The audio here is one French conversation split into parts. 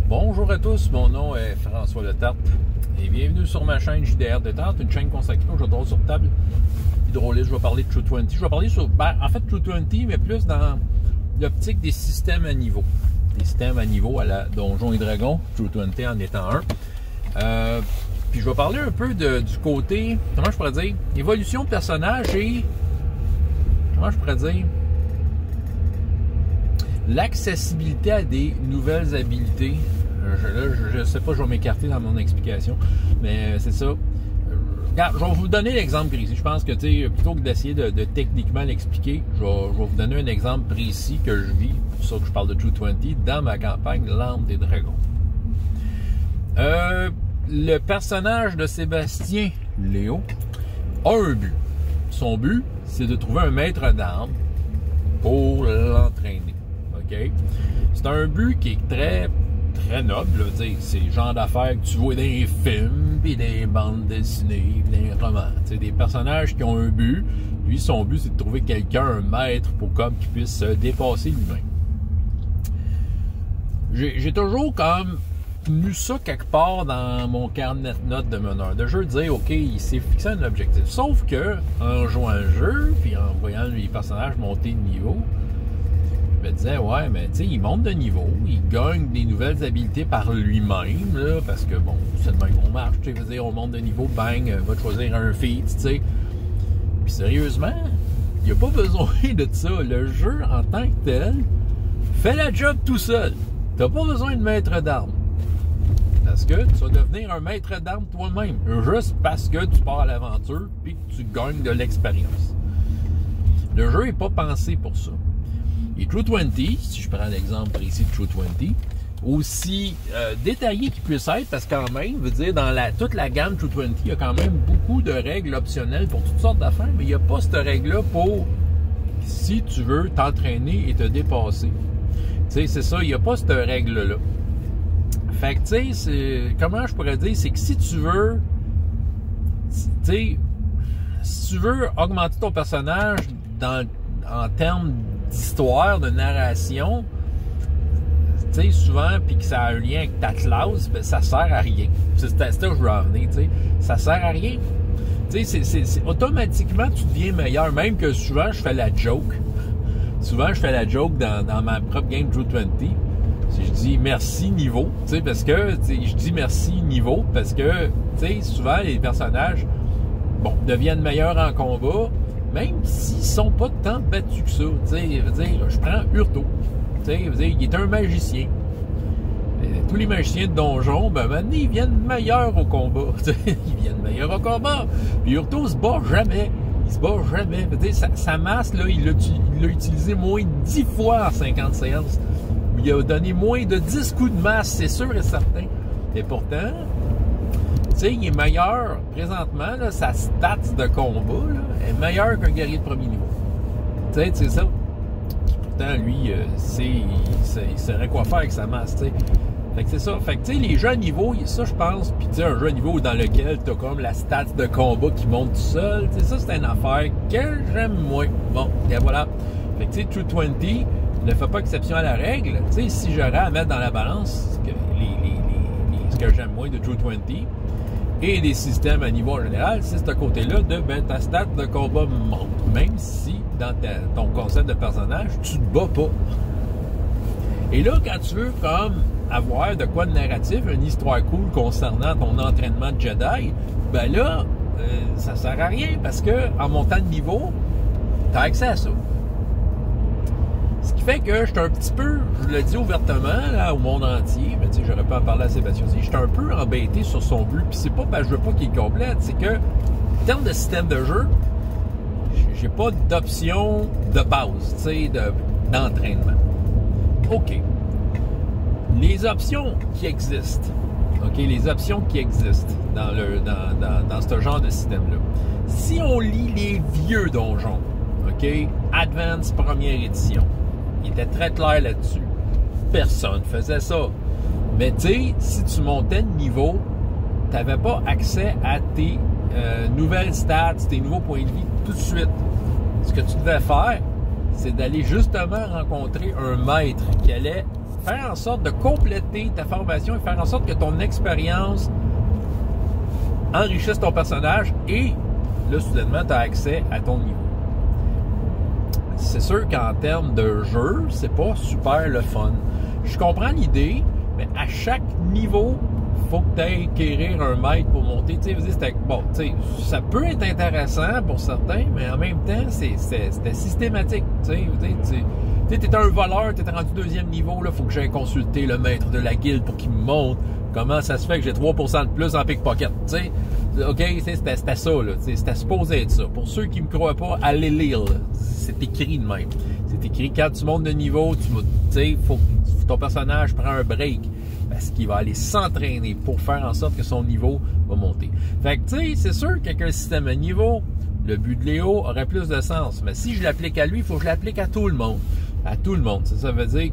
Bonjour à tous, mon nom est François Letarte et bienvenue sur ma chaîne JDR Détente, une chaîne consacrée aux jeux de rôle sur table hydrauliste. Je vais parler de True20. Je vais parler sur, en fait, True20, mais plus dans l'optique des systèmes à niveau. Des systèmes à niveau à la Donjons et Dragons, True20 en étant un. Puis je vais parler un peu du côté, comment je pourrais dire, évolution de personnage et, comment je pourrais dire, l'accessibilité à des nouvelles habiletés. Je ne sais pas, je vais m'écarter dans mon explication, mais c'est ça. Regarde, je vais vous donner l'exemple précis. Je pense que, plutôt que d'essayer de techniquement l'expliquer, je vais vous donner un exemple précis que je vis, c'est pour ça que je parle de True20, dans ma campagne L'Arme des Dragons. Le personnage de Sébastien Léo a un but. Son but, c'est de trouver un maître d'armes pour l'entraîner. Okay? C'est un but qui est très noble. C'est le genre d'affaires que tu vois dans les films, puis dans les bandes dessinées, puis dans les romans. T'sais, des personnages qui ont un but. Lui, son but, c'est de trouver quelqu'un, un maître, pour qu'il puisse se dépasser lui-même. J'ai toujours comme tenu ça quelque part dans mon carnet de notes de meneur de jeu, de dire, OK, il s'est fixé un objectif. Sauf que, en jouant le jeu, puis en voyant les personnages monter de niveau, je me disais, ouais, mais tu sais, il monte de niveau, il gagne des nouvelles habiletés par lui-même, là, parce que, bon, c'est le même qu'on marche, tu sais, dire, on monte de niveau, bang, va te choisir un feat, tu sais. Puis sérieusement, il n'y a pas besoin de ça. Le jeu, en tant que tel, fait la job tout seul. T'as pas besoin de maître d'armes. Parce que tu vas devenir un maître d'armes toi-même, juste parce que tu pars à l'aventure et que tu gagnes de l'expérience. Le jeu n'est pas pensé pour ça. Et True20, si je prends l'exemple précis de True20, aussi détaillé qu'il puisse être, parce que quand même, veut dire, dans toute la gamme True20, il y a quand même beaucoup de règles optionnelles pour toutes sortes d'affaires, mais il n'y a pas cette règle-là pour si tu veux t'entraîner et te dépasser. Tu sais, c'est ça, il n'y a pas cette règle-là. Fait que, tu sais, comment je pourrais dire, c'est que si tu veux, tu sais, si tu veux augmenter ton personnage en termes d'histoire, de narration, tu sais, souvent, puis que ça a un lien avec ta classe, ben, ça sert à rien. C'est ça que je veux en venir, tu sais. Ça sert à rien. Tu sais, c'est automatiquement, tu deviens meilleur, même que souvent, je fais la joke. Souvent, je fais la joke dans ma propre game True20. Je dis merci niveau, tu sais, parce que, je dis merci niveau, parce que, tu sais, souvent, les personnages, bon, deviennent meilleurs en combat, même s'ils sont pas tant battus que ça. Tu sais, je prends Urto. Tu sais, il est un magicien. Tous les magiciens de donjon, ben maintenant, ils viennent meilleurs au combat. Ils viennent meilleurs au combat. Puis Urto se bat jamais. Il se bat jamais. Sa masse, là, il l'a utilisé moins de 10 fois en 50 séances. Il a donné moins de 10 coups de masse, c'est sûr et certain. Et pourtant, tu sais, il est meilleur, présentement, là, sa stats de combat là, est meilleure qu'un guerrier de premier niveau. Tu sais, c'est ça. Pourtant, lui, il saurait quoi faire avec sa masse, tu sais. Fait que c'est ça. Fait que, tu sais, les jeux à niveau, ça, je pense, puis tu sais, un jeu à niveau dans lequel tu as comme la stats de combat qui monte tout seul, tu sais, ça, c'est une affaire que j'aime moins. Bon, et voilà. Fait que, tu sais, True20 ne fait pas exception à la règle. Tu sais, si j'aurais à mettre dans la balance ce que j'aime moins de True20 et des systèmes à niveau en général, c'est ce côté-là de ta stat de combat monte. Même si, dans ton concept de personnage, tu te bats pas. Et là, quand tu veux comme avoir de quoi de narratif, une histoire cool concernant ton entraînement de Jedi, ben là, ça sert à rien parce que en montant de niveau, tu as accès à ça. Ce qui fait que je suis un petit peu, je le dis ouvertement là, au monde entier, mais tu sais, j'aurais pas à parler à Sébastien aussi, je suis un peu embêté sur son but, puis c'est pas parce que je veux pas qu'il complète, c'est que, en termes de système de jeu, j'ai pas d'option de base, tu sais, d'entraînement. OK. Les options qui existent, OK, les options qui existent dans ce genre de système-là, si on lit les vieux donjons, OK, Advance première édition, il était très clair là-dessus. Personne faisait ça. Mais tu sais, si tu montais de niveau, tu n'avais pas accès à tes nouvelles stats, tes nouveaux points de vie tout de suite. Ce que tu devais faire, c'est d'aller justement rencontrer un maître qui allait faire en sorte de compléter ta formation et faire en sorte que ton expérience enrichisse ton personnage et là, soudainement, tu as accès à ton niveau. C'est sûr qu'en termes de jeu, c'est pas super le fun. Je comprends l'idée, mais à chaque niveau, faut que tu ailles acquérir un maître pour monter. Tu sais, bon, tu sais, ça peut être intéressant pour certains, mais en même temps, c'était systématique. Tu sais, t'es un voleur, t'es rendu 2e niveau, là, faut que j'aille consulter le maître de la guilde pour qu'il me montre comment ça se fait que j'ai 3% de plus en pickpocket. Tu sais, OK, c'était ça, là. C'était supposé être ça. Pour ceux qui me croient pas, allez lire, là. C'est écrit de même. C'est écrit quand tu montes de niveau, tu sais, faut que ton personnage prend un break. Parce qu'il va aller s'entraîner pour faire en sorte que son niveau va monter. Fait que, tu sais, c'est sûr qu'avec un système à niveau, le but de Léo aurait plus de sens. Mais si je l'applique à lui, il faut que je l'applique à tout le monde. À tout le monde. Ça veut dire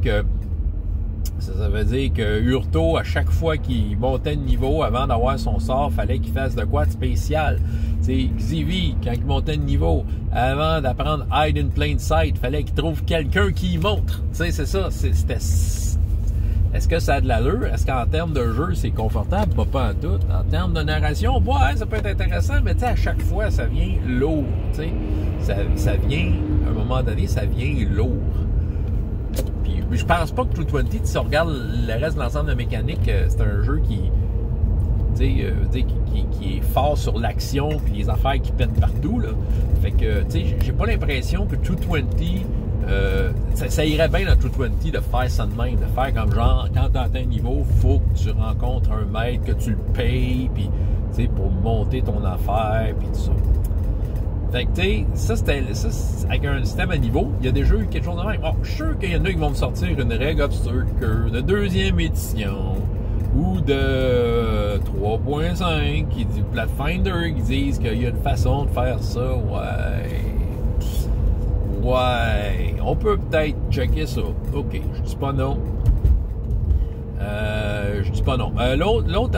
que Hurto, à chaque fois qu'il montait de niveau, avant d'avoir son sort, fallait qu'il fasse de quoi de spécial. T'sais, Xevi, quand il montait de niveau, avant d'apprendre Hide in Plain Sight, fallait qu'il trouve quelqu'un qui y montre. T'sais, c'est ça. Est-ce que ça a de l'allure? Est-ce qu'en termes de jeu, c'est confortable? Pas en tout. En termes de narration, ouais, ça peut être intéressant, mais à chaque fois, ça vient lourd. Ça vient, à un moment donné, ça vient lourd. Puis je pense pas que True 20, si on regarde le reste de l'ensemble de mécanique, c'est un jeu qui est fort sur l'action puis les affaires qui pètent partout, là. Fait que, j'ai pas l'impression que True 20... ça irait bien dans True 20 de faire ça de même, de faire comme genre, quand tu atteins un niveau, faut que tu rencontres un maître, que tu le payes, puis pour monter ton affaire, puis tout ça. Fait que, ça, avec un système à niveau, il y a déjà eu quelque chose de même. Bon, je suis sûr qu'il y en a qui vont me sortir une règle Obstacle de 2e édition, ou de 3.5, qui dit Pathfinder, qui disent qu'il y a une façon de faire ça, ouais, on peut peut-être checker ça. OK, je dis pas non. L'autre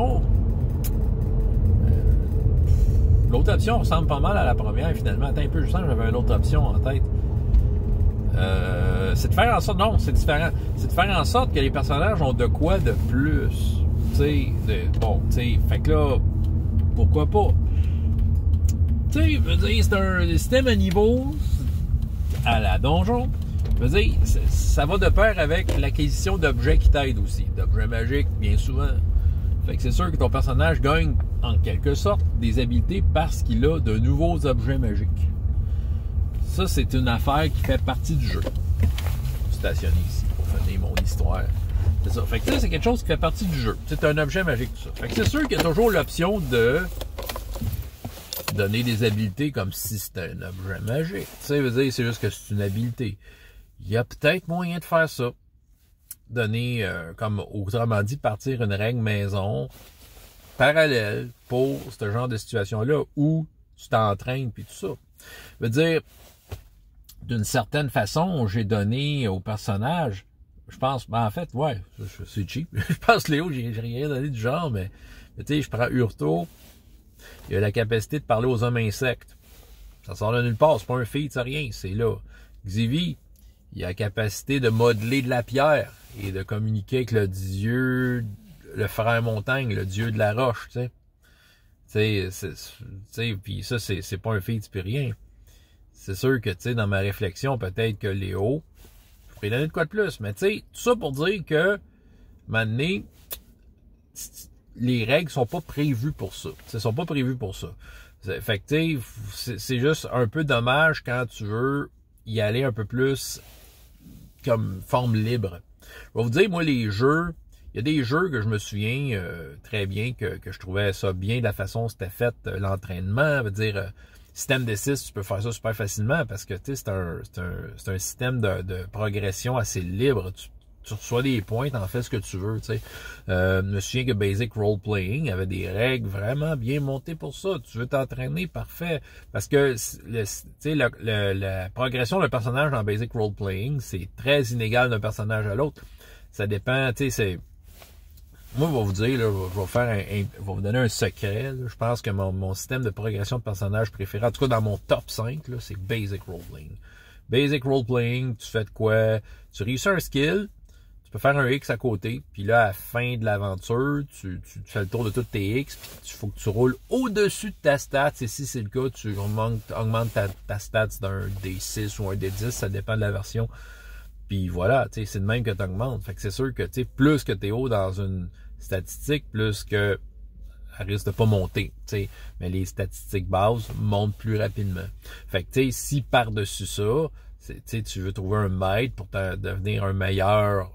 option ressemble pas mal à la première, finalement. Attends un peu, je sens que j'avais une autre option en tête. C'est de faire en sorte... Non, c'est différent. C'est de faire en sorte que les personnages ont de quoi de plus. Fait que là, pourquoi pas? Tu sais, je veux dire, c'est un système à niveau... à la donjon, je veux dire, ça va de pair avec l'acquisition d'objets qui t'aident aussi, d'objets magiques, bien souvent. Fait que c'est sûr que ton personnage gagne, en quelque sorte, des habiletés parce qu'il a de nouveaux objets magiques. Ça, c'est une affaire qui fait partie du jeu. Stationné ici pour finir mon histoire. C'est ça. Fait que ça, c'est quelque chose qui fait partie du jeu. C'est un objet magique, tout ça. Fait que c'est sûr qu'il y a toujours l'option de donner des habiletés comme si c'était un objet magique. Tu sais, veut dire, c'est juste que c'est une habileté. Il y a peut-être moyen de faire ça. Donner, comme autrement dit, partir une règle maison parallèle pour ce genre de situation-là où tu t'entraînes puis tout ça. Veut dire, d'une certaine façon, j'ai donné au personnage, je pense, en fait, ouais, c'est cheap. Je pense, Léo, j'ai rien donné du genre, mais tu sais, je prends Hurto. Il a la capacité de parler aux hommes insectes. Ça sort de nulle part, c'est pas un feat, c'est rien, c'est là. Xevi, il a la capacité de modeler de la pierre et de communiquer avec le dieu, le frère montagne, le dieu de la roche, tu sais. Puis ça, c'est pas un feat, c'est rien. C'est sûr que, tu sais, dans ma réflexion, peut-être que Léo, je pourrais donner de quoi de plus, mais tu sais, tout ça pour dire que, maintenant, les règles sont pas prévues pour ça. Elles sont pas prévues pour ça. Fait que, tu sais, c'est juste un peu dommage quand tu veux y aller un peu plus comme forme libre. Je vais vous dire, moi, les jeux, il y a des jeux que je me souviens très bien que je trouvais ça bien de la façon dont c'était fait l'entraînement. Veut dire, système de 6, tu peux faire ça super facilement parce que, tu sais, c'est un système de progression assez libre. Tu reçois des points, t'en fais ce que tu veux, tu sais. Je me souviens que Basic Role Playing avait des règles vraiment bien montées pour ça. Tu veux t'entraîner, parfait. Parce que, tu sais, la progression d'un personnage dans Basic Role Playing, c'est très inégal d'un personnage à l'autre. Ça dépend, tu sais, c'est... Moi, je vais vous dire, là, je vais vous donner un secret, là. Je pense que mon système de progression de personnage préféré, en tout cas dans mon top 5, là, c'est Basic Role Playing. Basic Role Playing, tu fais de quoi? Tu réussis un skill, tu peux faire un X à côté, puis là, à la fin de l'aventure, tu fais le tour de toutes tes X, puis il faut que tu roules au-dessus de ta stats, et si c'est le cas, tu augmentes ta stats d'un D6 ou un D10, ça dépend de la version. Puis voilà, tu sais, c'est de même que tu augmentes. Fait que c'est sûr que, tu sais, plus que tu es haut dans une statistique, plus que elle risque de pas monter, tu sais. Mais les statistiques bases montent plus rapidement. Fait que, tu sais, si par-dessus ça, tu sais, tu veux trouver un maître pour devenir un meilleur,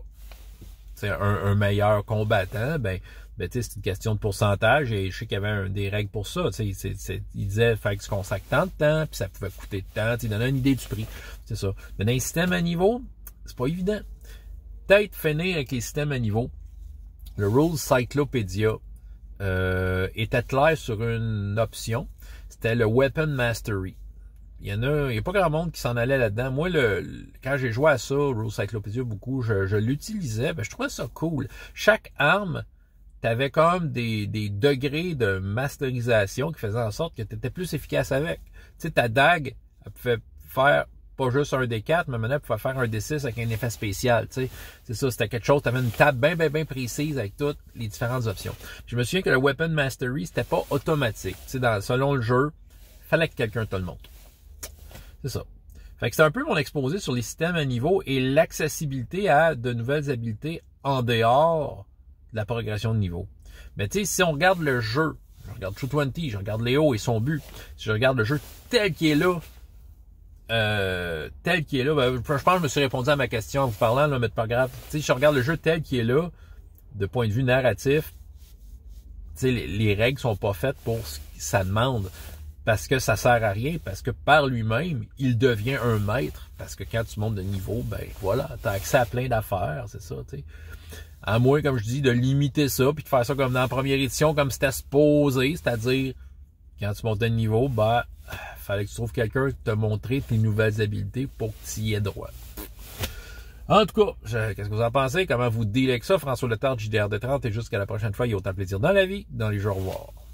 un meilleur combattant, ben tu sais, c'est une question de pourcentage, et je sais qu'il y avait des règles pour ça, tu sais, il disait, fait que tu consacres tant de temps, puis ça pouvait coûter de temps, tu sais, il donnait une idée du prix, c'est ça. Mais dans les systèmes à niveau, c'est pas évident. Peut-être finir avec les systèmes à niveau. Le Rules Cyclopedia était clair sur une option. C'était le Weapon Mastery. Il y a pas grand monde qui s'en allait là-dedans. Moi, quand j'ai joué à ça, Rules Cyclopedia, beaucoup, je l'utilisais. Ben, je trouvais ça cool. Chaque arme, t'avais comme des degrés de masterisation qui faisaient en sorte que tu étais plus efficace avec. Tu sais, ta dague, elle pouvait faire pas juste un D4, mais maintenant, elle pouvait faire un D6 avec un effet spécial, tu sais. C'est ça, c'était quelque chose, tu avais une table bien précise avec toutes les différentes options. Puis je me souviens que le Weapon Mastery, c'était pas automatique. Tu sais, selon le jeu, fallait que quelqu'un te le montre. C'est ça. Fait que c'est un peu mon exposé sur les systèmes à niveau et l'accessibilité à de nouvelles habiletés en dehors de la progression de niveau. Mais tu sais, si on regarde le jeu, je regarde True 20, je regarde Léo et son but, si je regarde le jeu tel qu'il est là, ben, je pense que je me suis répondu à ma question en vous parlant, là, mais c'est pas grave. Tu sais, je regarde le jeu tel qu'il est là, de point de vue narratif, tu sais, les règles sont pas faites pour ce que ça demande, parce que ça sert à rien, parce que par lui-même, il devient un maître, parce que quand tu montes de niveau, ben voilà, t'as accès à plein d'affaires, c'est ça, tu sais. À moins, comme je dis, de limiter ça, puis de faire ça comme dans la première édition, comme c'était supposé, c'est-à-dire, quand tu montes de niveau, ben, fallait que tu trouves quelqu'un qui te montrer tes nouvelles habiletés pour que tu y aies droit. En tout cas, qu'est-ce que vous en pensez? Comment vous dealez avec ça? François Letard, JDR de 30, et jusqu'à la prochaine fois, il y a autant de plaisir dans la vie, dans les jeux. Au revoir.